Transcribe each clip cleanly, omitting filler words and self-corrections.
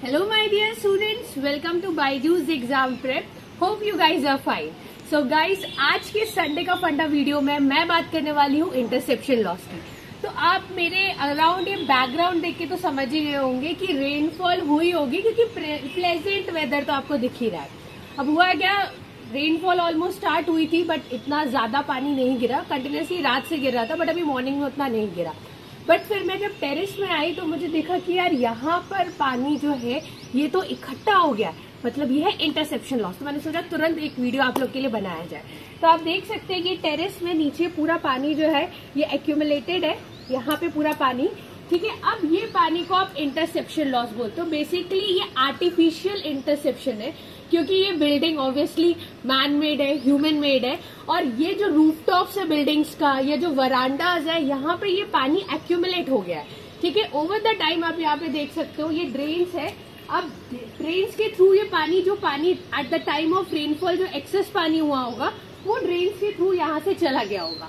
Hello my dear students, welcome to Byju's exam prep. Hope you guys are fine. So guys, आज के Sunday का फंडा video में मैं बात करने वाली हूँ इंटरसेप्शन लॉस की। तो आप मेरे अराउंड ये बैकग्राउंड देख के तो समझ ही गए होंगे कि रेनफॉल हुई होगी, क्योंकि प्लेजेंट वेदर तो आपको दिख ही रहा है। अब हुआ क्या, रेनफॉल ऑलमोस्ट स्टार्ट हुई थी बट इतना ज्यादा पानी नहीं गिरा, कंटिन्यूसली रात से गिर रहा था बट अभी मॉर्निंग में उतना नहीं गिरा। बट फिर मैं जब टेरेस में आई तो मुझे देखा कि यार यहाँ पर पानी जो है ये तो इकट्ठा हो गया, मतलब ये है इंटरसेप्शन लॉस। तो मैंने सोचा तुरंत एक वीडियो आप लोग के लिए बनाया जाए। तो आप देख सकते हैं कि टेरेस में नीचे पूरा पानी जो है ये एक्यूमुलेटेड है, यहाँ पे पूरा पानी, ठीक है। अब ये पानी को आप इंटरसेप्शन लॉस बोलते हो। बेसिकली ये आर्टिफिशियल इंटरसेप्शन है, क्योंकि ये बिल्डिंग ऑब्वियसली मैन मेड है, ह्यूमन मेड है, और ये जो रूफटॉप्स है बिल्डिंग्स का, ये जो वरांडाज है, यहाँ पे ये पानी एक्यूमुलेट हो गया है, ठीक है। ओवर द टाइम आप यहाँ पे देख सकते हो ये ड्रेन्स है। अब ड्रेन्स के थ्रू ये पानी, जो पानी at the time of rainfall जो एक्सेस पानी हुआ होगा वो ड्रेन्स के थ्रू यहाँ से चला गया होगा।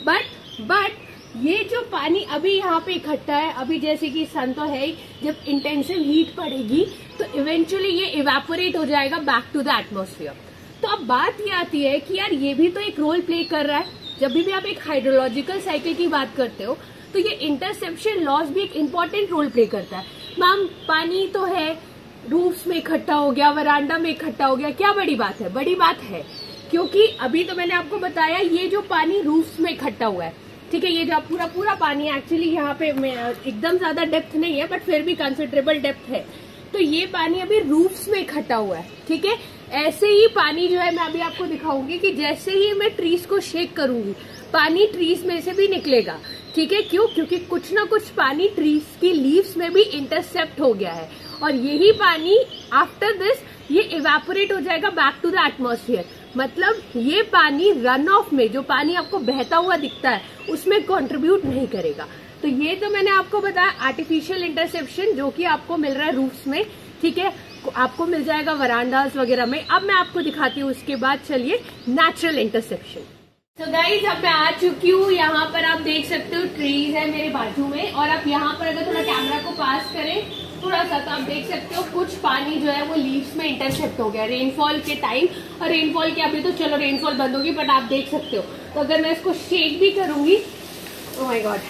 बट ये जो पानी अभी यहाँ पे इकट्ठा है, अभी जैसे कि सन तो है ही, जब इंटेंसिव हीट पड़ेगी तो इवेंचुअली ये इवेपोरेट हो जाएगा बैक टू द एटमॉस्फेयर। तो अब बात ये आती है कि यार ये भी तो एक रोल प्ले कर रहा है। जब भी आप एक हाइड्रोलॉजिकल साइकिल की बात करते हो तो ये इंटरसेप्शन लॉस भी एक इम्पोर्टेंट रोल प्ले करता है। मैम पानी तो है, रूफ्स में इकट्ठा हो गया, वरांडा में इकट्ठा हो गया, क्या बड़ी बात है? बड़ी बात है, क्योंकि अभी तो मैंने आपको बताया ये जो पानी रूफ्स में इकट्ठा हुआ है, ठीक है। ये जो पूरा पानी एक्चुअली यहाँ पे एकदम ज्यादा डेप्थ नहीं है बट फिर भी कंसिडरेबल डेप्थ है। तो ये पानी अभी रूफ्स में इकट्ठा हुआ है, ठीक है। ऐसे ही पानी जो है मैं अभी आपको दिखाऊंगी कि जैसे ही मैं ट्रीज को शेक करूंगी पानी ट्रीज में से भी निकलेगा, ठीक है। क्यों? क्योंकि कुछ ना कुछ पानी ट्रीज की लीव्स में भी इंटरसेप्ट हो गया है, और यही पानी आफ्टर दिस ये इवेपोरेट हो जाएगा बैक टू द एटमॉस्फेयर। मतलब ये पानी रन ऑफ में, जो पानी आपको बहता हुआ दिखता है, उसमें कंट्रीब्यूट नहीं करेगा। तो ये तो मैंने आपको बताया आर्टिफिशियल इंटरसेप्शन, जो कि आपको मिल रहा है रूफ्स में, ठीक है, आपको मिल जाएगा वरांडास वगैरह में। अब मैं आपको दिखाती हूँ उसके बाद, चलिए नेचुरल इंटरसेप्शन। तो गाइज अब मैं आ चुकी हूँ, यहाँ पर आप देख सकते हो ट्रीज है मेरे बाजू में, और आप यहाँ पर अगर थोड़ा कैमरा को पास करें थोड़ा सा तो आप देख सकते हो कुछ पानी जो है वो लीव्स में इंटरसेप्ट हो गया रेनफॉल के टाइम। और रेनफॉल के अभी तो चलो रेनफॉल बंद होगी, बट आप देख सकते हो। तो अगर मैं इसको शेक भी करूंगी, ओह माय गॉड,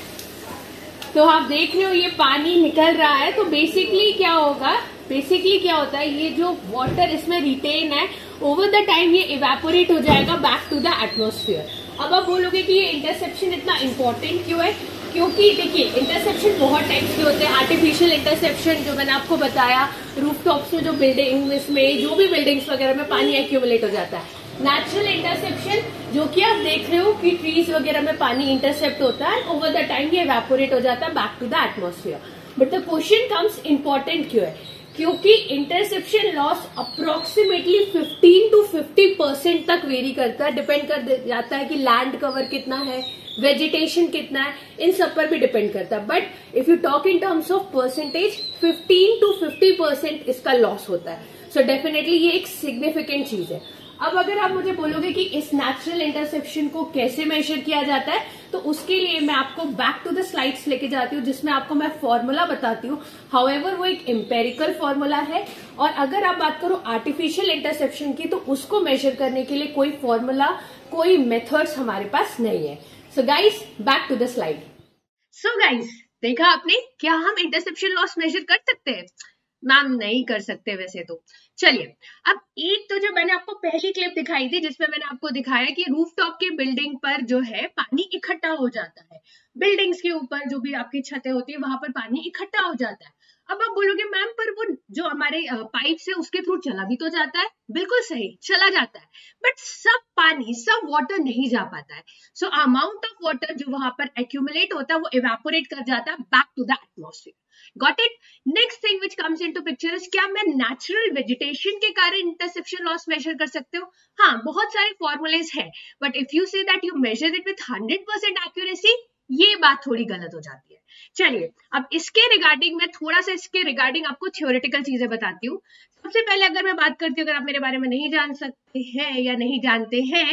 तो आप देख रहे हो ये पानी निकल रहा है। तो बेसिकली क्या होगा, क्या होता है, ये जो वाटर इसमें रिटेन है ओवर द टाइम ये इवेपोरेट हो जाएगा बैक टू द एटमॉस्फेयर। अब आप बोलोगे कि ये इंटरसेप्शन इतना इंपॉर्टेंट क्यों है? क्योंकि देखिए इंटरसेप्शन बहुत टाइप्स के होते हैं। आर्टिफिशियल इंटरसेप्शन जो मैंने आपको बताया, रूफटॉप्स में जो बिल्डिंग्स में, जो भी बिल्डिंग्स वगैरह में पानी एक्यूमुलेट हो जाता है। नेचुरल इंटरसेप्शन जो कि आप देख रहे हो कि ट्रीज वगैरह में पानी इंटरसेप्ट होता है, ओवर द टाइम ये इवेपोरेट हो जाता है back to the atmosphere. But the question comes important क्यों है? क्योंकि इंटरसेप्शन लॉस अप्रोक्सीमेटली 15 to 50% तक वेरी करता है, डिपेंड कर जाता है कि लैंड कवर कितना है, वेजिटेशन कितना है, इन सब पर भी डिपेंड करता है। But if you talk in terms of percentage, 15 to 50% इसका लॉस होता है। सो डेफिनेटली ये एक सिग्निफिकेंट चीज है। अब अगर आप मुझे बोलोगे कि इस नेचुरल इंटरसेप्शन को कैसे मेजर किया जाता है, तो उसके लिए मैं आपको बैक टू द स्लाइड्स लेके जाती हूँ, जिसमें आपको मैं फॉर्मूला बताती हूँ। हाउएवर वो एक एम्पेरिकल फॉर्मूला है, और अगर आप बात करो आर्टिफिशियल इंटरसेप्शन की, तो उसको मेजर करने के लिए कोई फॉर्मूला, कोई मेथड्स हमारे पास नहीं है। So guys back to the slide. So guys देखा आपने, क्या हम इंटरसेप्शन लॉस मेजर कर सकते हैं? मैम नहीं कर सकते वैसे तो। चलिए अब एक तो जो मैंने आपको पहली क्लिप दिखाई थी जिसमें मैंने आपको दिखाया कि रूफटॉप के बिल्डिंग पर जो है पानी इकट्ठा हो जाता है, बिल्डिंग्स के ऊपर जो भी आपकी छतें होती है वहां पर पानी इकट्ठा हो जाता है। अब आप बोलोगे मैम पर वो जो हमारे पाइप है उसके थ्रू चला भी तो जाता है। बिल्कुल सही, चला जाता है, बट सब पानी, सब वाटर नहीं जा पाता है। सो अमाउंट ऑफ वाटर जो वहां पर एक्यूमुलेट होता है वो इवेपोरेट कर जाता है back to the atmosphere. Got it? Next thing which comes into picture is, क्या मैं नेचुरल वेजिटेशन के कारण इंटरसेप्शन लॉस मेजर कर सकते हो? हाँ, बहुत सारे फॉर्मूलेज है, but if you say that you measure it with 100% accuracy, ये बात थोड़ी गलत हो जाती है। चलिए अब इसके रिगार्डिंग मैं थोड़ा सा इसके रिगार्डिंग आपको थ्योरेटिकल चीजें बताती हूँ। सबसे पहले अगर मैं बात करती हूँ, अगर आप मेरे बारे में नहीं जान सकते हैं या नहीं जानते हैं,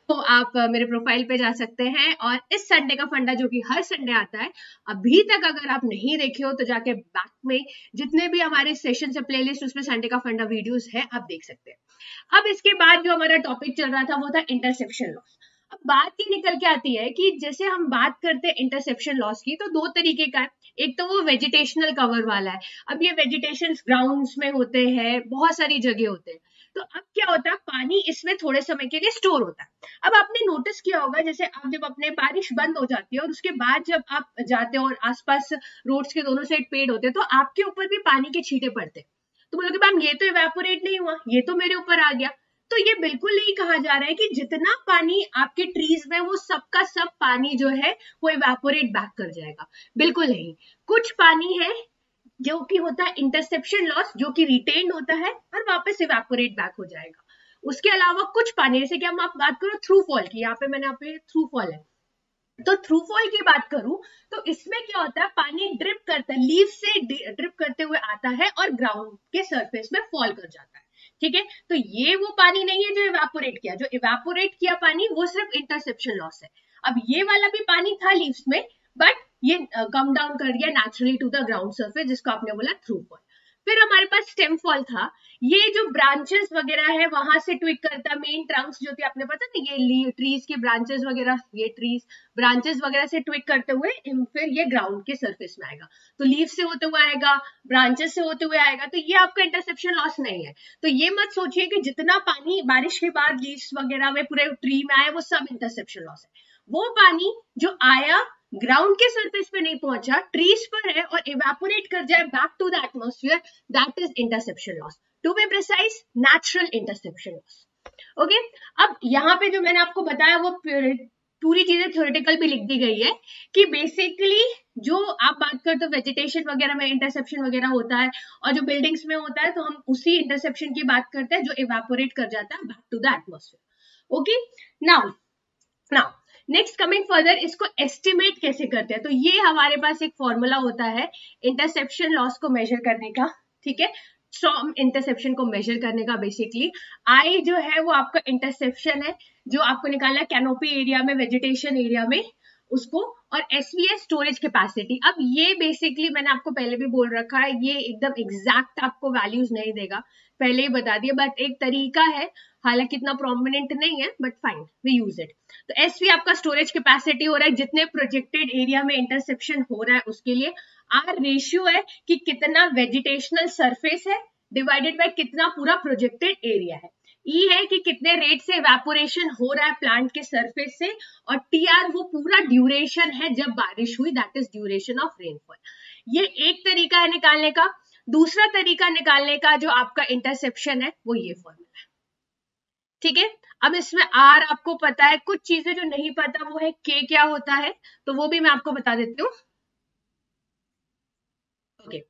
तो आप मेरे प्रोफाइल पे जा सकते हैं और इस संडे का फंडा जो कि हर संडे आता है, अभी तक अगर आप नहीं देखे हो तो जाके बैक में जितने भी हमारे सेशन से प्लेलिस्ट उसमें संडे का फंडा वीडियोस है, आप देख सकते हैं। अब इसके बाद जो हमारा टॉपिक चल रहा था वो था इंटरसेप्शन लॉस। अब बात ये निकल के आती है कि जैसे हम बात करते हैं इंटरसेप्शन लॉस की, तो दो तरीके का है। एक तो वो वेजिटेशनल कवर वाला है। अब ये वेजिटेशन ग्राउंड्स में होते हैं, बहुत सारी जगह होते हैं। तो अब क्या होता है, पानी इसमें थोड़े समय के लिए स्टोर होता है। अब आपने नोटिस किया होगा, जैसे आप जब अपने बारिश बंद हो जाती है और उसके बाद जब आप जाते हो और आसपास रोड्स के दोनों साइड पेड़ होते हैं, तो आपके ऊपर भी पानी के छींटे पड़ते हैं। तो बोलोगे मैम ये तो इवेपोरेट नहीं हुआ, ये तो मेरे ऊपर आ गया। तो ये बिल्कुल नहीं कहा जा रहा है कि जितना पानी आपके ट्रीज में वो सबका सब पानी जो है वो इवेपोरेट बैक कर जाएगा, बिल्कुल नहीं। कुछ पानी है जो कि होता है इंटरसेप्शन लॉस, जो कि रिटेन होता है और वापस इवेपोरेट बैक हो जाएगा। उसके अलावा कुछ पानी, जैसे कि हम आप बात करो थ्रू फॉल की, यहाँ पे मैंने यहाँ पे थ्रू फॉल है, तो थ्रू फॉल की बात करूं तो इसमें क्या होता है, पानी ड्रिप करता है, लीव से ड्रिप करते हुए आता है और ग्राउंड के सरफेस में फॉल कर जाता है। ठीक है, तो ये वो पानी नहीं है जो इवेपोरेट किया। जो इवेपोरेट किया पानी वो सिर्फ इंटरसेप्शन लॉस है। अब ये वाला भी पानी था लीव्स में, बट ये कम डाउन कर दिया naturally to the ground surface, जिसको आपने बोला थ्रू फॉल। फिर हमारे पास स्टेम फॉल था। ये जो ब्रांचेस वगैरह है वहां से ट्विक करता है, मेन ट्रंक्स जो थी, आपने पता ना, ये ट्रीज के ब्रांचेस वगैरह, ये ट्रीज ब्रांचेस वगैरह से ट्विक करते हुए फिर ये ग्राउंड के सरफेस में आएगा। तो लीव से होते हुए आएगा, ब्रांचेस से होते हुए आएगा, तो ये आपका इंटरसेप्शन लॉस नहीं है। तो ये मत सोचिए कि जितना पानी बारिश के बाद लीव्स वगैरह में पूरे ट्री में आया वो सब इंटरसेप्शन लॉस है। वो पानी जो आया ग्राउंड के सरफेस पे नहीं पहुंचा, ट्रीज पर है और इवेपोरेट कर जाए back to the atmosphere, that is interception loss. To be precise, natural interception loss. Okay, अब यहाँ पे जो मैंने आपको बताया वो पूरी चीजें थ्योरेटिकल भी लिख दी गई है कि बेसिकली जो आप बात करते हो वेजिटेशन वगैरह में इंटरसेप्शन वगैरह होता है, और जो बिल्डिंग्स में होता है तो हम उसी इंटरसेप्शन की बात करते हैं जो इवेपोरेट कर जाता है back to the atmosphere. Okay, now next coming further, इसको एस्टिमेट कैसे करते हैं। तो ये हमारे पास एक फॉर्मूला होता है इंटरसेप्शन लॉस को मेजर करने का। ठीक है, स्टॉर्म इंटरसेप्शन को मेजर करने का। बेसिकली आई जो है वो आपका इंटरसेप्शन है जो आपको निकालना है कैनोपी एरिया में, वेजिटेशन एरिया में उसको, और एसवीएस स्टोरेज कैपेसिटी। अब ये बेसिकली मैंने आपको पहले भी बोल रखा है, ये एकदम एग्जैक्ट आपको वैल्यूज नहीं देगा, पहले ही बता दिया, बट एक तरीका है, हालांकि इतना प्रोमिनेंट नहीं है, but fine we use it. तो एसवी आपका स्टोरेज कैपेसिटी हो रहा है, जितने प्रोजेक्टेड एरिया में इंटरसेप्शन हो रहा है उसके लिए। आर रेशियो है कि कितना वेजिटेशनल सरफेस है डिवाइडेड बाय कितना पूरा प्रोजेक्टेड एरिया है। ई है कि कितने रेट से इवेपोरेशन हो रहा है प्लांट के सरफेस से, और टीआर वो पूरा ड्यूरेशन है जब बारिश हुई, that is duration of rainfall. ये एक तरीका है निकालने का। दूसरा तरीका निकालने का जो आपका इंटरसेप्शन है वो ये फॉर्मूला है। ठीक है, अब इसमें आर आपको पता है, कुछ चीजें जो नहीं पता वो है के क्या होता है, तो वो भी मैं आपको बता देती हूँ। ओके,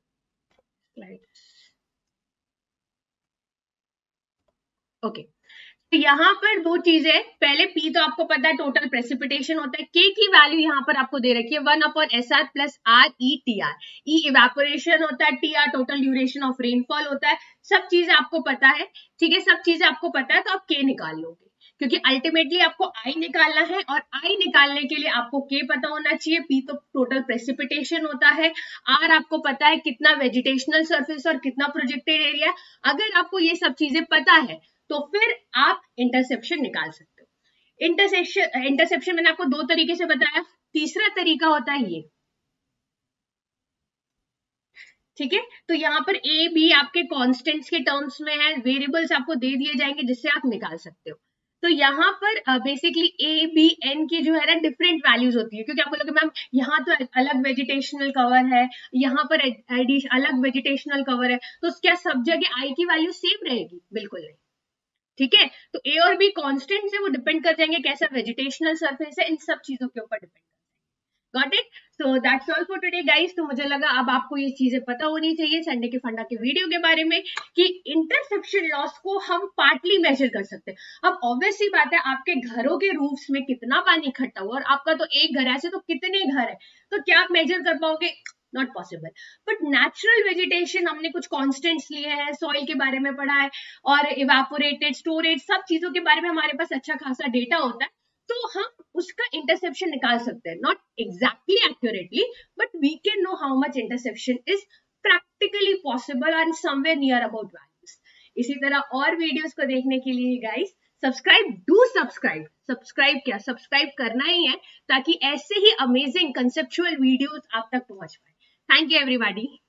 ओके, तो यहाँ पर दो चीजें, पहले पी तो आपको पता है टोटल प्रेसिपिटेशन होता है, के की वैल्यू यहाँ पर आपको दे रखी है 1/SR plus R E T R. E evaporation होता है, T R total duration of rainfall होता है। सब चीजें आपको पता है, ठीक है, सब चीजें आपको पता है, तो आप के निकाल लोगे, क्योंकि अल्टीमेटली आपको आई निकालना है, और आई निकालने के लिए आपको के पता होना चाहिए। पी तो टोटल प्रेसिपिटेशन होता है, आर आपको पता है कितना वेजिटेशनल सरफेस और कितना प्रोजेक्टेड एरिया। अगर आपको ये सब चीजें पता है तो फिर आप इंटरसेप्शन निकाल सकते हो। इंटरसेप्शन मैंने आपको दो तरीके से बताया, तीसरा तरीका होता है ये। ठीक है, तो यहाँ पर ए बी आपके कांस्टेंट्स के टर्म्स में है, वेरिएबल्स आपको दे दिए जाएंगे जिससे आप निकाल सकते हो। तो यहाँ पर बेसिकली ए बी एन की जो है ना डिफरेंट वैल्यूज होती है, क्योंकि आप बोलोगे मैम यहाँ तो अलग वेजिटेशनल कवर है, यहाँ पर अलग वेजिटेशनल कवर है, तो क्या सब जगह आई की वैल्यू सेम रहेगी? बिल्कुल नहीं। ठीक है, तो ए और बी कांस्टेंट्स है, वो डिपेंड कर जाएंगे कैसा वेजिटेशनल सरफेस है, इन सब चीजों के ऊपर depend. Got it? So that's all for today guys. तो मुझे लगा अब आपको ये चीजें पता होनी चाहिए संडे के फंडा के वीडियो के बारे में कि इंटरसेप्शन लॉस को हम पार्टली मेजर कर सकते हैं। अब ऑब्वियस ही बात है, आपके घरों के रूफ्स में कितना पानी इकट्ठा हुआ, और आपका तो एक घर है, ऐसे तो कितने घर है, तो क्या आप मेजर कर पाओगे? Not possible. But natural vegetation हमने कुछ कॉन्स्टेंट्स लिए हैं, सॉइल के बारे में पढ़ा है और इवेपोरेटेड, स्टोरेज, सब चीजों के बारे में हमारे पास अच्छा खासा डेटा होता है, तो हम उसका इंटरसेप्शन निकाल सकते हैं, not exactly accurately, but we can know how much interception is practically possible and somewhere near about values. इसी तरह और वीडियोस को देखने के लिए गाइस सब्सक्राइब क्या, सब्सक्राइब करना ही है, ताकि ऐसे ही अमेजिंग कंसेप्चुअल वीडियोस आप तक पहुंच पाए। Thank you everybody.